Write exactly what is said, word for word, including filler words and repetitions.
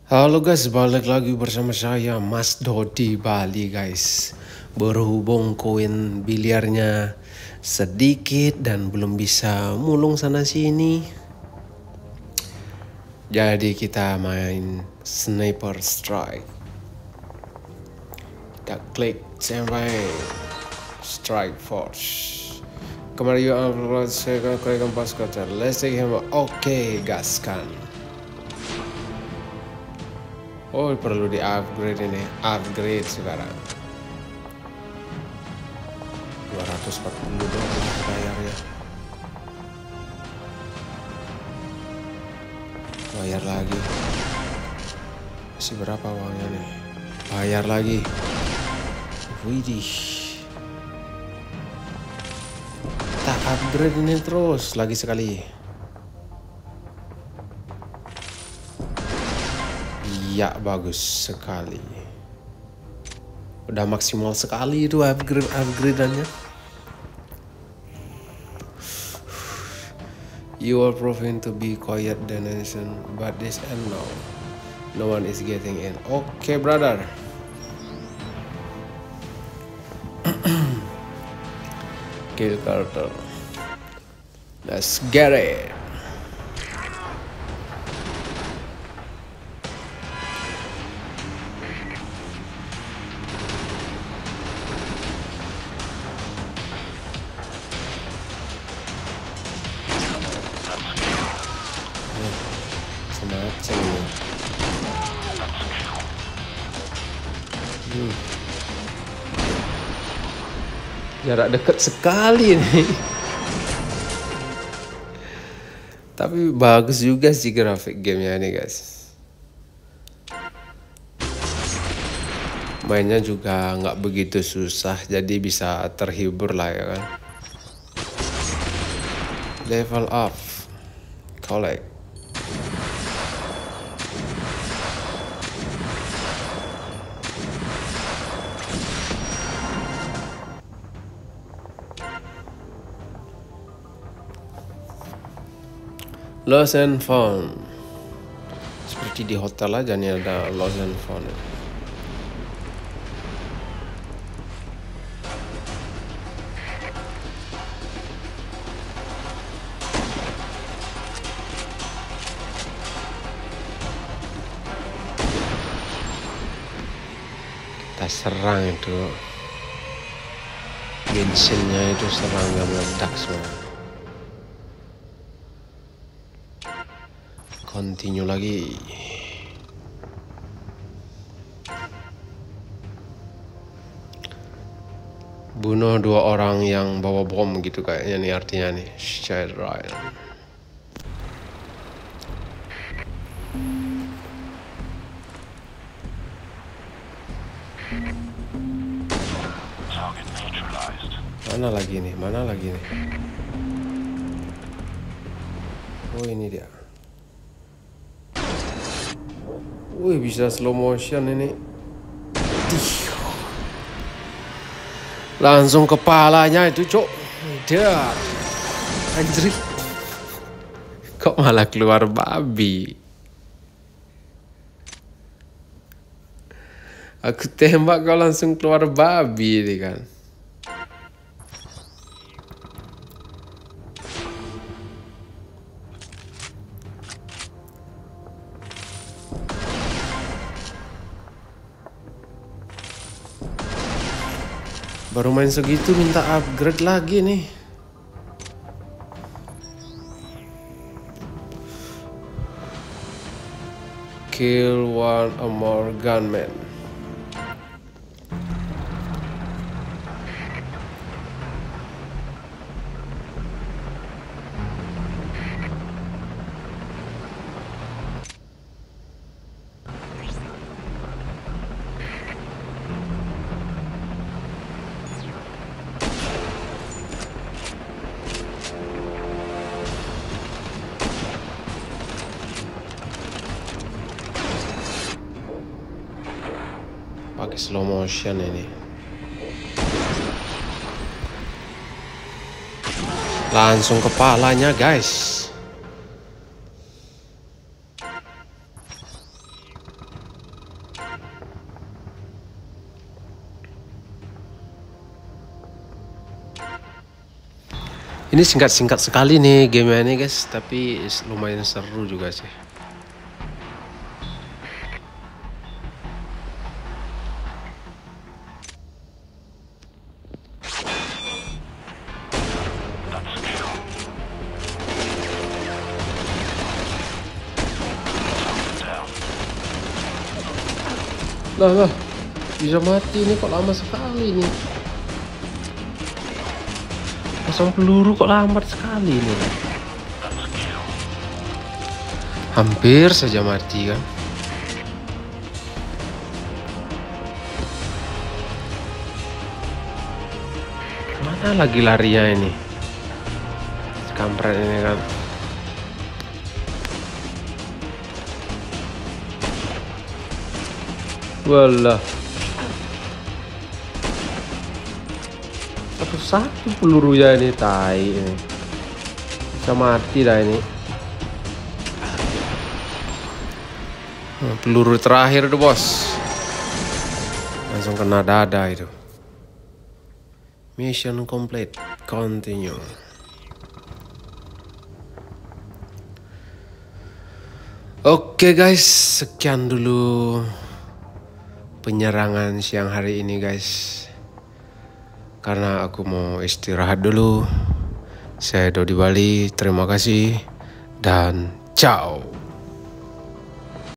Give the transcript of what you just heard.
Halo guys, balik lagi bersama saya Mas Dodi Bali guys. Berhubung koin biliarnya sedikit dan belum bisa mulung sana sini, jadi kita main Sniper Strike. Kita klik sampai Strike Force. Kemarin you upload saya akan klikkan pas kata. Let's take him. Oke, gaskan. Oh, perlu di upgrade ini. Upgrade sekarang. dua ratus empat puluh dolar bayarnya. Bayar lagi. Masih berapa uangnya nih? Bayar lagi. Widih. Kita upgrade ini terus. Lagi sekali. Ya, bagus sekali. Udah maksimal sekali itu upgrade upgradeannya. You are proving to be quiet donation, but this end now. No one is getting in. Okay, brother. Kill Carter. Let's get it. Semacam ini. Hmm. Jarak dekat sekali nih. Tapi bagus juga sih grafik gamenya nih guys. Mainnya juga nggak begitu susah, jadi bisa terhibur lah ya kan. Level up, collect. Lost and found. Seperti di hotel aja nih ada lost and found. Kita serang itu. Bensinnya itu serang gak meledak semua. Continue lagi. Bunuh dua orang yang bawa bom gitu kayaknya nih artinya nih. Shit right. Mana lagi nih? Mana lagi nih? Oh, ini dia. Wih, bisa slow motion ini. Langsung kepalanya itu, cok. Dia. Anjir. Kok malah keluar babi? Aku tembak kau langsung keluar babi ini kan. Baru main segitu minta upgrade lagi nih. Kill one or more gunmen. Pakai slow motion ini. Langsung kepalanya guys. Ini singkat-singkat sekali nih game ini guys, tapi lumayan seru juga sih. Lah lah, bisa mati ini kok lama sekali nih. Pasang peluru kok lambat sekali nih. Hampir saja mati kan. Mana lagi larinya ini? Kampret ini kan. Walah. Satu-satu pelurunya ini, tai ini. Bisa mati dah ini. Nah, peluru terakhir tuh bos. Langsung kena dada itu. Mission complete. Continue. Oke guys, sekian dulu penyerangan siang hari ini guys. Karena aku mau istirahat dulu. Saya Dodi Bali, terima kasih dan ciao.